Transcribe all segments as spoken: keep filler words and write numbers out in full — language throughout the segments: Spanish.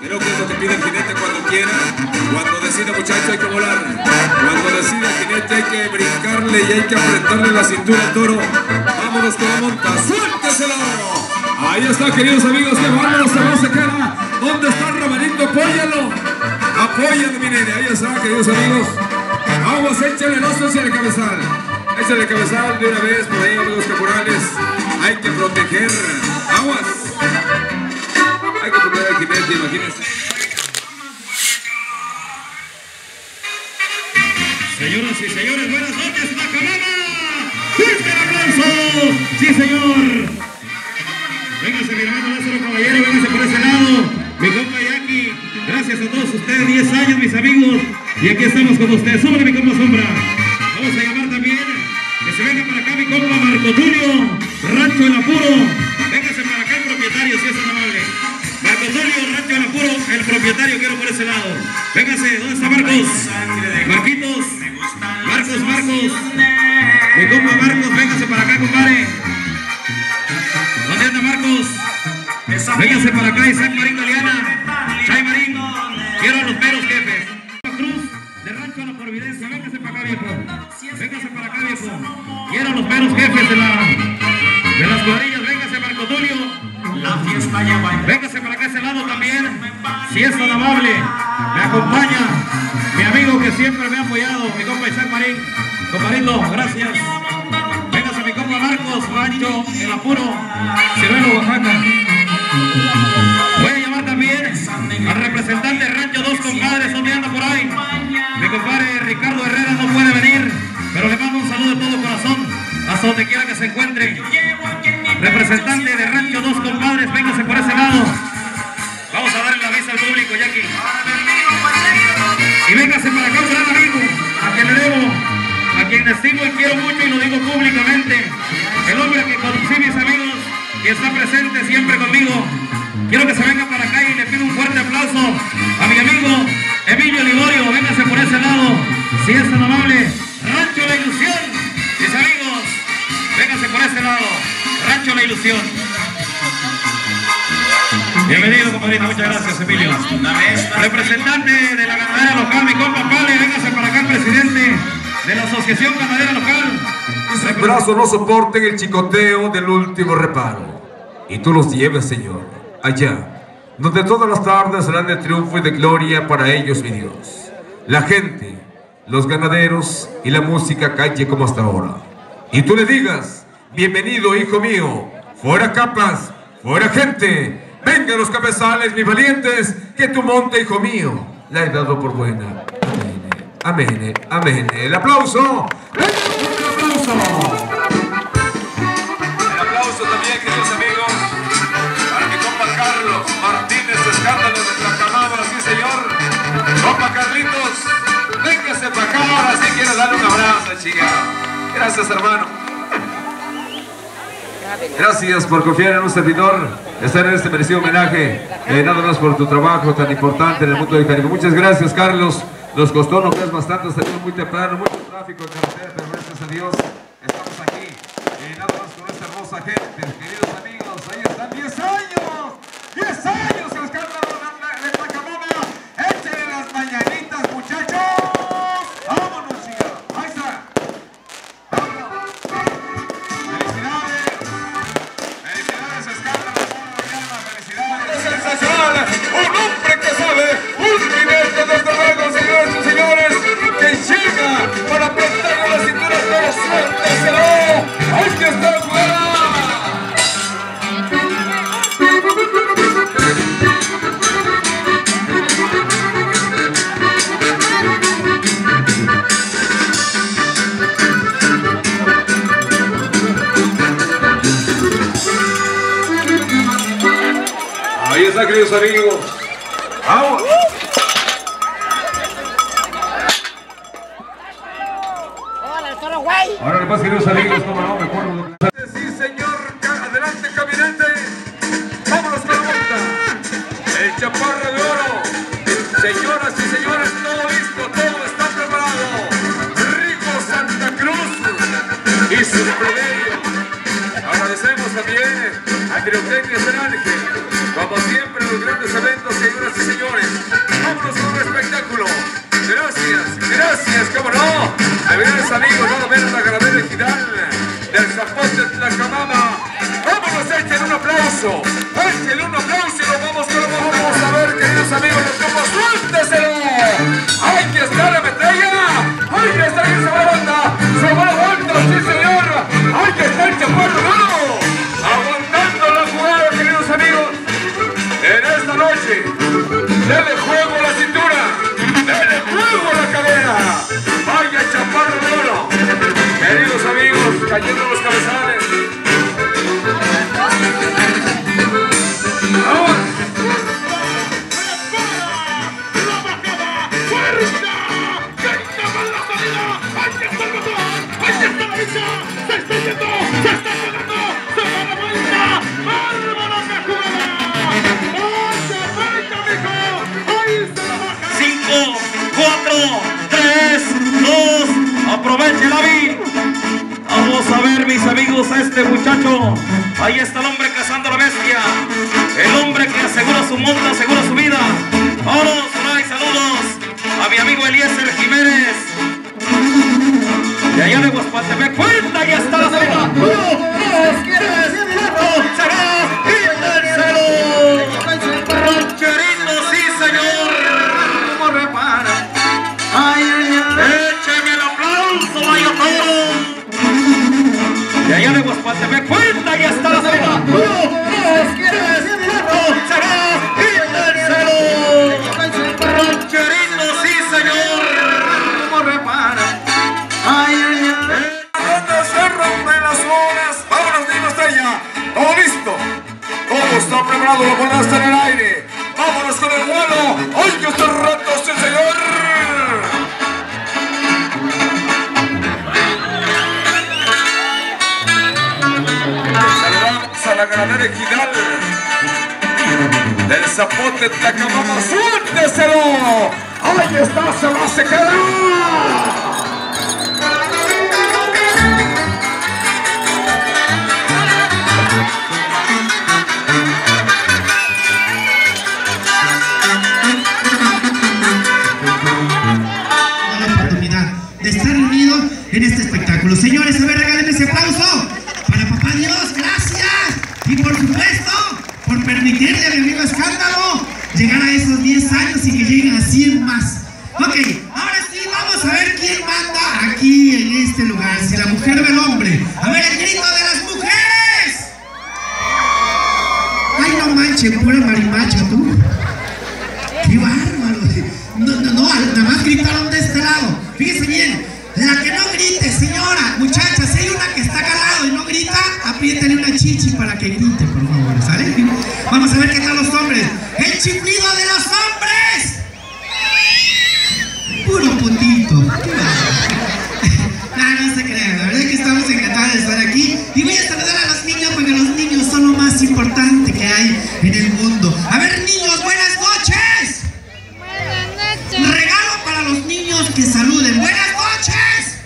Creo que es lo que pide el jinete cuando quiera. Cuando decide, muchacho, hay que volar. Cuando decide el jinete hay que brincarle y hay que apretarle la cintura al toro. Vámonos con la monta, suélteselo. Ahí está, queridos amigos, que vámonos, se va, se queda. ¿Dónde está el Romanito? Apóyalo. Apóyalo, mi nene. Ahí está, queridos amigos. Aguas, échale, no se el cabezal. Échale el cabezal de una vez por ahí, amigos caporales. Hay que proteger. Aguas. Hay que proteger al jinete, imagínense. Señoras y señores, buenas noches, Macababa. ¡Fuerte el aplauso! ¡Sí, señor! Véngase, mi hermano Lázaro Caballero, véngase por ese lado. Mi compa Jackie, gracias a todos ustedes, diez años, mis amigos. Y aquí estamos con ustedes. Sobre mi compa Sombra. Vamos a llamar también que se venga para acá mi compa Marco Tulio, Rancho El Apuro. Véngase para acá el propietario, si es tan amable. Marco Tulio, Rancho El Apuro, el propietario, quiero por ese lado. Véngase, ¿dónde está Marcos? Marquitos, Marcos, Marcos. Mi compa Marcos, véngase para acá, compadre. ¿Dónde anda Marcos? Véngase para acá, Isaac Marín Galeana. Chay Marín, quiero a los meros jefes. Cruz, de Rancho a la Providencia, véngase para acá, viejo. Véngase para acá, viejo. Quiero a los meros jefes de, la, de las cuadrillas, véngase Marco Tulio. La fiesta ya va. Véngase para acá ese lado también. Si es tan amable, me acompaña mi amigo que siempre me ha apoyado, mi compa Isaac Marín. Compadrito, gracias. Véngase mi compa Marcos, Rancho El Apuro, Ciruelo, Oaxaca. Voy a llamar también al representante Rancho Dos Compadres, donde anda por ahí. Mi compadre Ricardo Herrera no puede venir, pero le mando un saludo de todo corazón, hasta donde quiera que se encuentre. Representante de Rancho Dos Compadres, véngase por ese lado. Vamos a darle la vista al público, Jackie. Y véngase para acá un gran amigo, a quien le debo, a quien estimo y quiero mucho y lo digo públicamente. El hombre que conocí, mis amigos, y está presente siempre conmigo. Quiero que se venga para acá y le pido un fuerte aplauso a mi amigo Emilio Liborio. Véngase por ese lado, si es tan amable. Rancho La Ilusión, mis amigos, véngase por ese lado. Rancho La Ilusión. Bienvenido, compadrito, muchas gracias, Emilio. Representante de la ganadera local, mi compa Pale, véngase para acá, presidente de la Asociación Ganadera Local. Mis brazos no soporten el chicoteo del último reparo. Y tú los lleves, Señor, allá, donde todas las tardes serán de triunfo y de gloria para ellos, mi Dios. La gente, los ganaderos y la música calle como hasta ahora. Y tú le digas, bienvenido, hijo mío, fuera capas, fuera gente. Vengan los cabezales, mis valientes, que tu monte, hijo mío, la he dado por buena. Amén, amén, amén. El aplauso. ¡El aplauso! El aplauso también, queridos amigos, para mi compa Carlos Martínez Escándalo de Tlacamabra, sí señor. Compa Carlitos, véngase para acá, ahora sí quiero darle un abrazo, chica. Gracias, hermano. Gracias por confiar en un servidor, estar en este merecido homenaje, eh, nada más por tu trabajo tan importante en el mundo del Caribe. Muchas gracias, Carlos. Nos costó, no creas bastante, salimos muy temprano, mucho tráfico en carretera, pero gracias a Dios estamos aquí. Eh, nada más con esta hermosa gente, queridos amigos, ahí están diez años, diez años el escándalo de Tlacamabra. Échenle las mañanitas, muchachos. Vámonos, chica. Ahí está. Vámonos. Felicidades. Felicidades, escándalo. Felicidades. Sensacional. Un hombre que sabe, un jinete desde luego, señores y señores, que llega para apretarle la cintura de los suélteselo. ¡Hay que estar fuera! Ahí está, queridos amigos. ¡Vamos! Ahora le pasa, queridos amigos, como no me acuerdo. Sí, señor, adelante, caminante. Vámonos con la monta. El chaparro de oro. Señoras y señores, todo listo, todo está preparado. Rico Santa Cruz y sus promedios. Agradecemos también a Pirotecnia Serán, como siempre, los grandes eventos, señoras y señores. aplauso. Échale un aplauso y nos vamos con la banda. Vamos a ver, queridos amigos, los grupos, suélteselo. Hay que estar la metralla. Hay que estar en esa banda. Se va la banda, sí señor. Hay que estar Chaparro Duro. Aguantando la jugada, queridos amigos. En esta noche, dele juego a la cintura. Dele juego a la cadera. Vaya Chaparro Duro. Queridos amigos, cayendo los cabezales. ¡Vamos! cinco, cuatro, tres, dos, aproveche David. Vamos a ver, mis amigos, a este muchacho. Ahí está el hombre cazando a la bestia. El hombre que asegura su monta, asegura su vida. Vámonos, hay saludos a mi amigo Eliezer Jiménez. De allá de Guaspatepec, cuenta, ya está la salida. Uno, dos, tres, será y tercero. Rancherito, sí señor. ¿Cómo repara? Ay, ay, ay. Écheme el aplauso, vaya todo. De allá de Guaspatepec, cuenta, ya está la salida. Uno, dos, tres, será y tercero. Rancherito, sí señor. ¿Cómo repara? Ay, ay, ay. ¿Dónde se rompen las bolas? Vámonos, niños, estrella. Todo listo. Todo está preparado, la bola está en el aire. Vámonos con el vuelo. ¡Ay, que está rato, sí, señor! Saludamos a la ganadera ejidal del Zapote Tacamama. ¡Suélteselo! ¡Ahí está, se va a secar! En este espectáculo. Señores, a ver, regálenme ese aplauso para papá Dios, gracias. Y por supuesto, por permitirle a mi amigo Escándalo llegar a esos diez años y que lleguen a cien más. Ok, ahora sí, vamos a ver quién manda aquí en este lugar, si la mujer o el hombre. A ver, el grito de las mujeres. Ay, no manches, pura marimacha tú. Qué bárbaro. No, no, no, nada más gritaron de este lado. Fíjense bien. La que no grite, señora, muchachas, si hay una que está calado y no grita, apriétale una chichi para que grite, por favor, ¿sale? Vamos a ver qué tal los hombres. ¡El chiflido de los hombres! Puro puntito. No, no se crean, la verdad es que estamos encantados de estar aquí. Y voy a saludar a los niños porque los niños son lo más importante que hay en el mundo. A ver, niños, buenas noches. Buenas noches. Regalo para los niños que saluden. Buenas noches.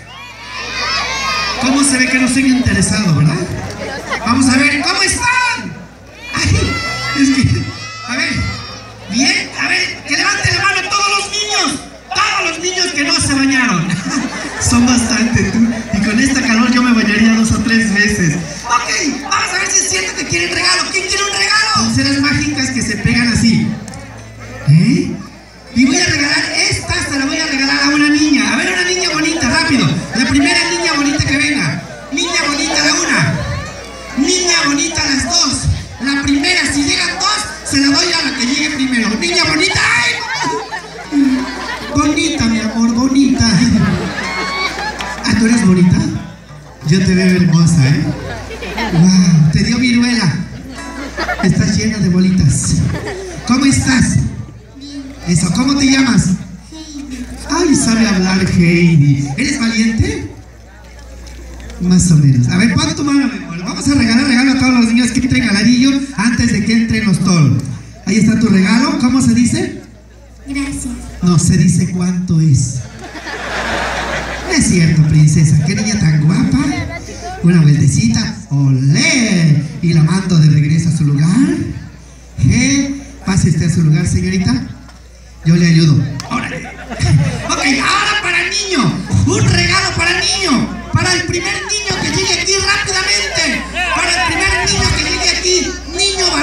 ¿Cómo se ve que no se han interesado, verdad? Vamos a ver, ¿cómo están? Ay, es que, a ver, bien, a ver, que levanten la mano todos los niños, todos los niños que no se bañaron. Son bastante, tú, y con esta calor yo me bañaría dos o tres veces. Ok, vamos a ver si sienten que quieren regalo. ¿Quién quiere un regalo? Pulseras mágicas que se pegan así. ¿Eh? Y voy a regalar esta, se la voy a regalar a una niña. A ver, una niña bonita, rápido. La primera niña bonita que venga. Niña bonita la una. Niña bonita las dos. La primera, si llegan dos, se la doy a la que llegue primero. Niña bonita. ¡Ay! Bonita, mi amor, bonita. ¿Ah, tú eres bonita? Yo te veo hermosa, ¿eh? Wow, te dio viruela. Estás llena de bolitas. ¿Cómo estás? Eso, ¿cómo te llamas? Heidi. Ay, sabe hablar Heidi. ¿Eres valiente? Más o menos. A ver, pon tu mano, mi amor. Vamos a regalar regalo a todos los niños que entren al anillo antes de que entren los toros. Ahí está tu regalo. ¿Cómo se dice? Gracias. No, se dice cuánto es. No es cierto, princesa. Qué niña tan guapa. Una vueltecita. ¡Olé! Y la mando de regreso a su lugar. ¿Eh? Pase usted a su lugar, señorita. Yo le ayudo. ¡Órale! Ok, ahora para el niño. Un regalo para el niño. Para el primer niño que llegue aquí rápidamente. Para el primer niño que llegue aquí. Niño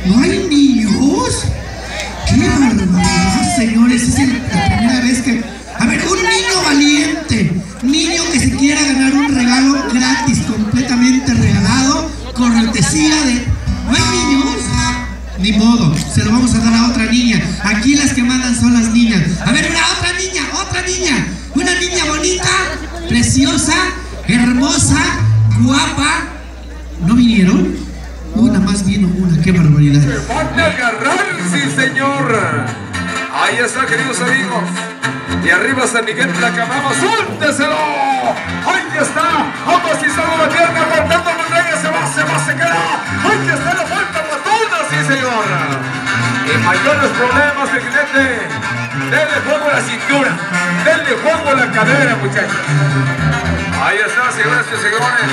¿No hay niños? ¡Qué barbaridad, señores! Es el- la primera vez que... A ver, un niño valiente, niño que se quiera ganar un regalo gratis, completamente regalado, cortesía de... ¿No hay niños? Ni modo, se lo vamos a dar a otra niña. Aquí las que mandan son las niñas. A ver, una otra niña, otra niña. Una niña bonita, preciosa, hermosa, guapa. ¿No vinieron? Una más vino, una, qué barbaridad. ¡Van a agarrar, sí señor! Ahí está, queridos amigos. Y arriba San Miguel de la Camama, ¡suélteselo! ¡Ahí está! ¡Vamos y salgo la pierna! ¡Cortando montaña! ¡Se va, se va, se queda! ¡Ahí está la vuelta platona, sí señor! Y mayores problemas de jinete. Denle juego a la cintura. Denle juego a la cadera, muchachos. Ahí está, señoras y señores.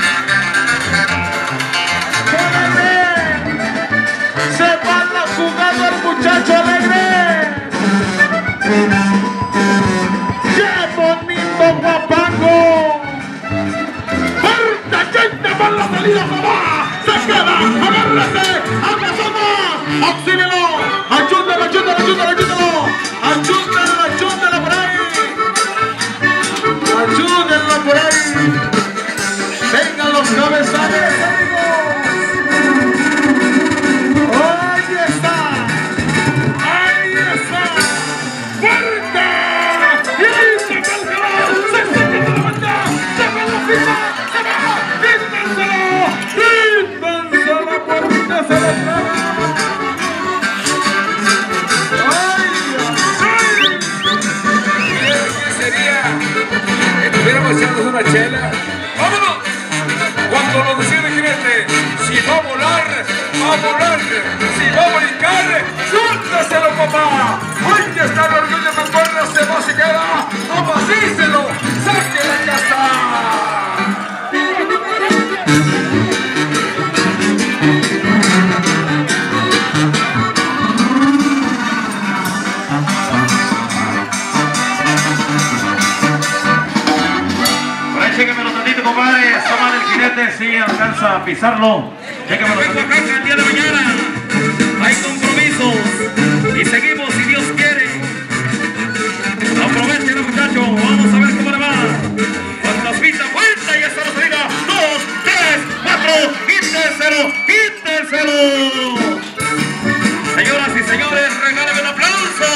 Se va la jugada el muchacho alegre. ¡Qué bonito guapango! ¡Fuerte, gente! ¡Va la salida! ¡Se va! ¡Se queda! ¡Agárrese! ¡Agasama! ¡Auxílielo! ¡Ayúdalo, ayúdalo, ayúdalo, ayúdalo! ¡Ayúdalo, ayúdalo por ahí! ¡Ayúdenlo por ahí! ¡Vengan los cabezales, amigos! ¡Ahí está! ¡Ahí está! ¡Fuerte! ¡Y ahí se va el calor! ¡Se saca de la banda! ¡Se va la pista! ¡Se va! ¡Quítenselo! ¡Quítenselo porque se lo traga! ¡Ay! ¡Ay! ¿Qué sería? Que estuviéramos echándonos una chela. ¡Vámonos! Cuando lo decide el jinete, si va a volar, va a volar. Si va a brincar, ¡suéltaselo, papá! ¡Ahí está el orgullo de cuerda! ¡Se va, se queda! ¡Amacíselo! ¡Saque la casa! Chéquemelo tantito, compadre. Está mal el jinete, sí alcanza a pisarlo. Chéquemelo tantito. El día de mañana hay compromisos y seguimos si Dios quiere. Aprovechen, muchachos. Vamos a ver cómo le va. Cuando las pistas vuelta y hasta la salida. Dos, tres, cuatro. Quítenselo, quítenselo. Señoras y señores, regálenme un aplauso.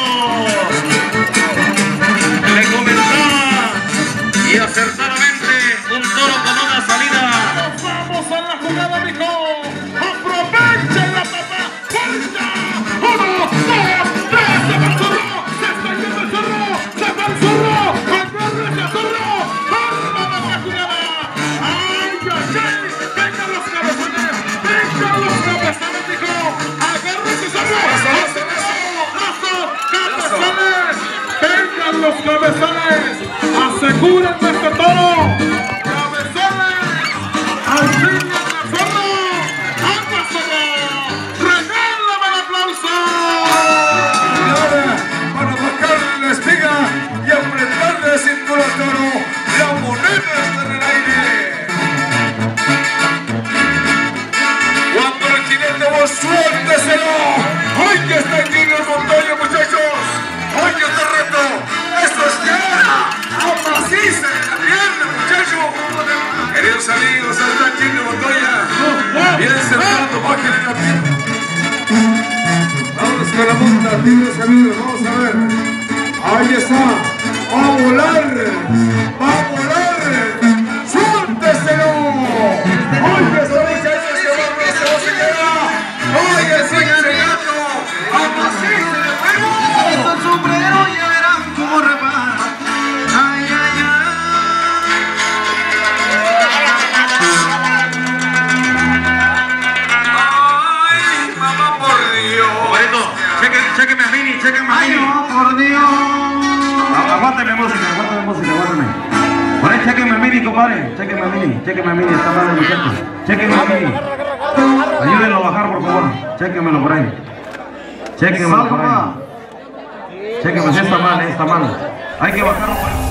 Le comenzaba y acertadamente un toro con una salida. Nos vamos a la jugada, mijo. Aprovechen la papá. ¡Vuelta! Uno, dos, tres. Se va el zorro. Se está yendo el zorro. Se va el zorro. Agárrese el zorro. ¡Vamos a la jugada! ¡Ay, ay, ay! ¡Vengan los cabezones! ¡Vengan los cabezones, mijo! ¡Agárrese, zorro! ¡Lazo, cabezones! ¡Vengan los cabezones! ¡Asegúrenme este toro! ¡Cabezones! ¡Alcinen el zorro! ¡Hágaselo! ¡Regálame el aplauso! Y ahora, para bajarle la espiga y apretarle la cintura al toro, la moneda está en el aire. Cuando el jinete vos suélteselo. ¡Ay, que está aquí en el montaña, muchachos! ¡Ay, que está reto! ¡Eso es tierra! ¡Amacice la pierna, muchachos! Queridos amigos, hasta aquí en el montaña. Bien sentado, bájenle la pierna. Vámonos con la monta, queridos amigos, vamos a ver. Ahí está. ¡Va a volar! ¡Va a volar! ¡Suélteselo! ¡Ay, que está, muchachos! ¡Que va, no se va, se queda! ¡Ay, que sigue llegando! ¡Amacice de nuevo! El sombrero ya verán cómo repara. Ay, ay, ¡Ay, mamá, por Dios! Compadrito, chéqueme a Mini, chéqueme a ay, Mini. no, por Dios. Aguántame música, aguántame música, aguántame. Por ahí, chéqueme a Mini, compadre. Chéqueme a Mini, chéqueme a Mini, está mal el muchacho. Chéqueme a Mini. Ayúdenlo a bajar, por favor. Chéquemelo por ahí. Chéquemelo por ahí. Chéqueme, si está mal, está mal. Hay que bajarlo.